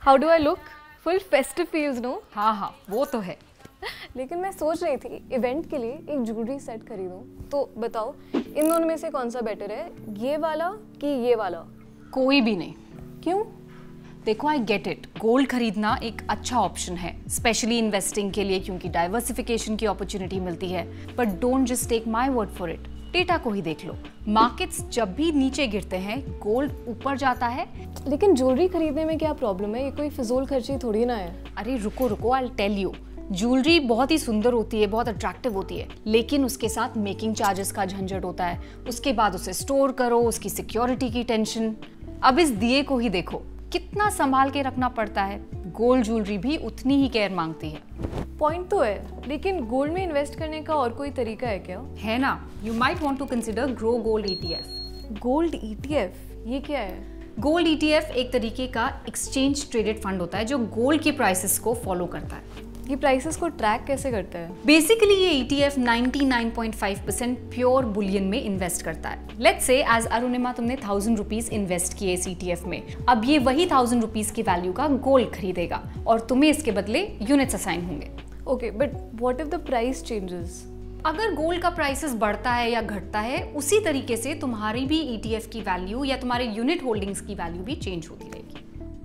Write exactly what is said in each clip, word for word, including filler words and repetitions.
How do I look? Full festive feels no? हाँ हाँ वो तो है। लेकिन मैं सोच रही थी इवेंट के लिए एक ज्वेलरी सेट खरीदूं, तो बताओ इन दोनों में से कौन सा बेटर है, ये वाला कि ये वाला? कोई भी नहीं। क्यों? देखो आई गेट इट, गोल्ड खरीदना एक अच्छा ऑप्शन है स्पेशली इन्वेस्टिंग के लिए क्योंकि डाइवर्सिफिकेशन की अपॉर्चुनिटी मिलती है, but don't just take my word for it. Data को ही देख लो, मार्केट्स जब भी नीचे गिरते हैं गोल्ड ऊपर जाता है। लेकिन ज्वेलरी खरीदने में क्या प्रॉब्लम है? ये कोई फिजूल खर्ची थोड़ी ना है। अरे रुको रुको, I will tell you. Jewellery बहुत ही सुंदर होती है, बहुत अट्रैक्टिव होती है, लेकिन उसके साथ मेकिंग चार्जेस का झंझट होता है, उसके बाद उसे स्टोर करो, उसकी सिक्योरिटी की टेंशन। अब इस दिए को ही देखो, कितना संभाल के रखना पड़ता है। गोल्ड ज्वेलरी भी उतनी ही केयर मांगती है। पॉइंट तो है, लेकिन गोल्ड में इन्वेस्ट करने का और कोई तरीका है क्या? है ना, you might want to consider Grow gold ETF. Gold ETF ये क्या है? गोल्ड ईटीएफ एक तरीके का एक्सचेंज ट्रेडेड फंड होता है जो गोल्ड के प्राइसेस को फॉलो करता है। ये प्राइसेस को ट्रैक कैसे करता है? बेसिकली ये ईटीएफ निन्यानवे पॉइंट पाँच परसेंट प्योर बुलियन में इन्वेस्ट करता है। लेट्स से एज अरुणिमा तुमने थाउजेंड रुपीज इन्वेस्ट किए इस ईटीएफ में, अब ये वही थाउजेंड रुपीज की वैल्यू का गोल्ड खरीदेगा और तुम्हें इसके बदले यूनिट्स असाइन होंगे। Okay, but what if the price changes? अगर गोल्ड का प्राइसेस बढ़ता है या घटता है, उसी तरीके से तुम्हारी भी ईटीएफ की वैल्यू या तुम्हारे यूनिट होल्डिंग्स की वैल्यू भी चेंज होती रहेगी।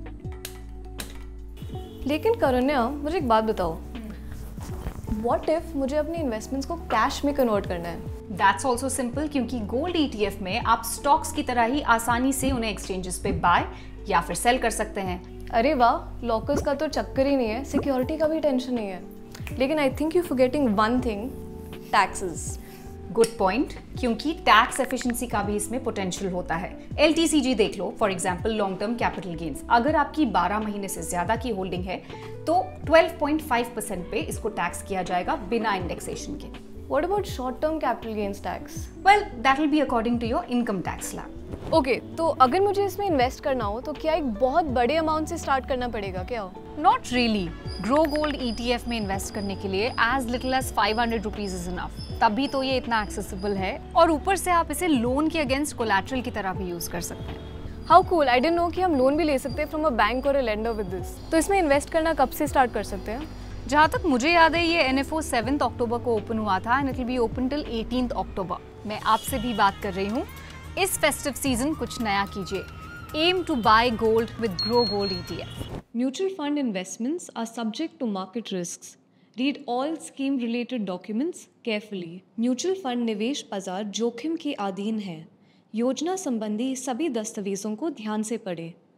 लेकिन करण्या, मुझे एक बात बताओ, व्हाट इफ मुझे अपने इन्वेस्टमेंट्स को कैश में कन्वर्ट करना है? दैट्स ऑल्सो सिंपल, क्योंकि गोल्ड ईटीएफ में आप स्टॉक्स की तरह ही आसानी से उन्हें एक्सचेंजेस पे बाय या फिर सेल कर सकते हैं। अरे वाह, लॉकर्स का तो चक्कर ही नहीं है, सिक्योरिटी का भी टेंशन नहीं है। लेकिन I think you forgetting one thing, taxes. Good point, क्योंकि टैक्स एफिशिएंसी का भी इसमें पोटेंशियल होता है। एलटीसीजी देख लो, for example long term capital gains. अगर आपकी बारह महीने से ज्यादा की होल्डिंग है तो बारह पॉइंट पाँच परसेंट पे इसको टैक्स किया जाएगा बिना इंडेक्सेशन के। What about short term capital gains tax? Well, that will be according to your income tax slab. Okay okay, तो अगर मुझे इसमें इन्वेस्ट करना हो तो क्या एक बहुत बड़े अमाउंट से स्टार्ट करना पड़ेगा क्या? Not really. Grow Gold ETF में इन्वेस्ट करने के लिए as little as five hundred rupees is enough. तभी तो ये इतना एक्सेसिबल है, और ऊपर से आप इसे लोन के अगेंस्ट कोलैटरल की तरह भी यूज कर सकते हैं। How cool! I didn't know कि हम लोन भी ले सकते हैं फ्रॉम अ बैंक और अ लेंडर विद दिस। तो इसमें इन्वेस्ट करना कब से स्टार्ट कर सकते हैं? जहाँ तक मुझे याद है ये एनएफओ सेवन्थ अक्टूबर को ओपन हुआ था and it will be open till eighteenth October. मैं आपसे भी बात कर रही हूँ, इस फेस्टिव सीजन कुछ नया कीजिए। Aim to buy gold with Grow gold ETF. Mutual fund investments are subject to market risks. Read all scheme related documents carefully. Mutual fund निवेश बाजार जोखिम के अधीन है। योजना संबंधी सभी दस्तावेजों को ध्यान से पढ़ें।